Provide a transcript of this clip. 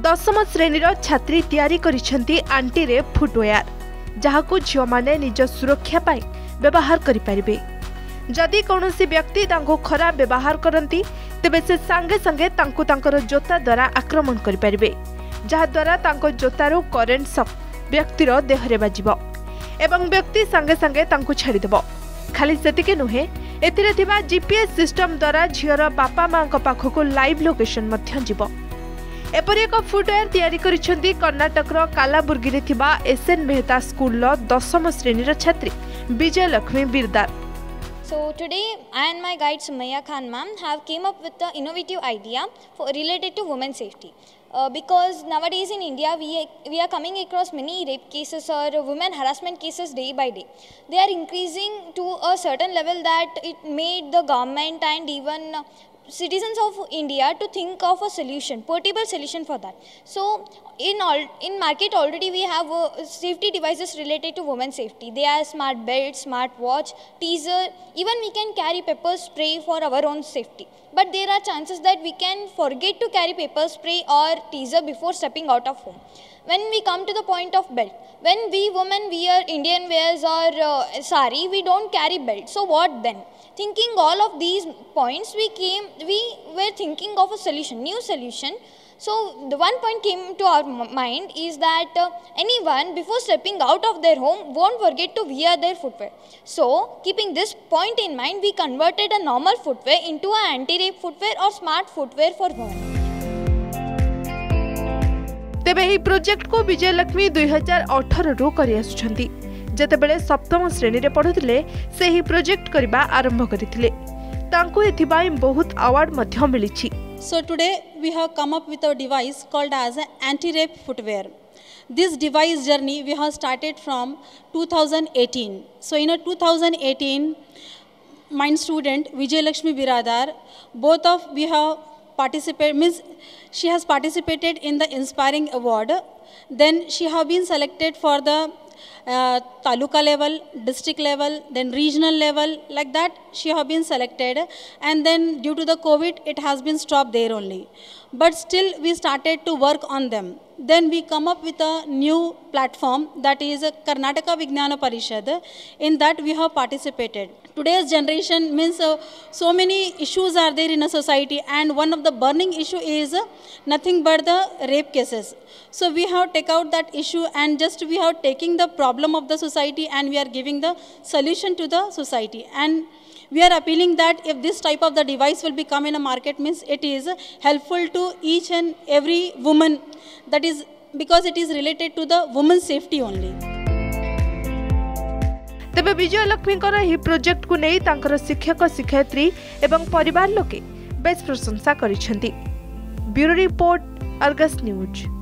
दशम श्रेणी छात्री तैयारी करिसेंती आंटी रेप फुटवेयर जहाकू झियो माने निज सुरक्षा पाई व्यवहार करि परिबे। जदि कौनसी व्यक्ति तांको खराब व्यवहार करती तेबे से संगे संगे तांको तांकर जोता द्वारा आक्रमण करि परिबे, जहा द्वारा तांको जोतारो करेंट शॉक व्यक्तिर देहरे बाजिबो एवं व्यक्ति संगे संगे तांको छाड़ी देबो। खाली सेतिके नुहे, एथिरे थिबा जीपीएस सिस्टम द्वारा झियर बापा मां पाखको लाइव लोकेशन मध्य जिवो। एपरि एक फुटवेयर तैयारी करिसेंती कर्णाटकर कालाबुर्गी रे थिबा एसएन मेहता स्कूल दशम श्रेणी छात्री विजय Lakshmi बिरदार। So today I and my guide Sumaya Khan ma'am have came up with the innovative idea related to women's safety. Because nowadays in India we are coming across many rape cases or women harassment cases day by day. They are increasing to a certain level that it made the government and even citizens of India to think of a solution, portable solution for that. So in market already we have safety devices related to women's safety. They are smart belt, smart watch, teaser, even we can carry pepper spray for our own safety. But there are chances that we can forget to carry pepper spray or teaser before stepping out of home. When we come to the point of belt, when we women wear Indian wears or sari, we don't carry belt. So what then? Thinking all of these points, we were thinking of a solution, new solution. So the one point came to our mind is that anyone before stepping out of their home won't forget to wear their footwear. So keeping this point in mind, we converted a normal footwear into an anti-rape footwear or smart footwear for women. तेबे ही project को विजय लक्ष्मी 2018 रु करि आसुछंती। जेतेबेले सप्तम श्रेणी रे पढुथिले से ही project करबा आरंभ करिथिले। तांको एथिबाई बहुत अवार्ड मध्य मिलिछि। So today we have come up with a device called as an anti-rape footwear. This device journey we have started from 2018. So in 2018, my student Vijay Lakshmi Biradar, both of we have participated, means she has participated in the Inspiring Award. Then she have been selected for the taluka level, district level, then regional level, like that she have been selected, and then due to the COVID it has been stopped there only. But still we started to work on them. Then we come up with a new platform, that is Karnataka Vijnana Parishad. In that we have participated. Today's generation means so many issues are there in a society, and one of the burning issue is nothing but the rape cases. So we have take out that issue and just we have taking the problem of the society and we are giving the solution to the society. And we are appealing that if this type of the device will become in a market, means it is helpful to each and every woman. That is because it is related to the women's safety only. तेबे विजय लक्ष्मीकर ही project को नहीं तांकर शिक्षक शिक्षयित्री एवं परिवार लोके बेस प्रशंसा करिसेंती। Bureau report, Argus news.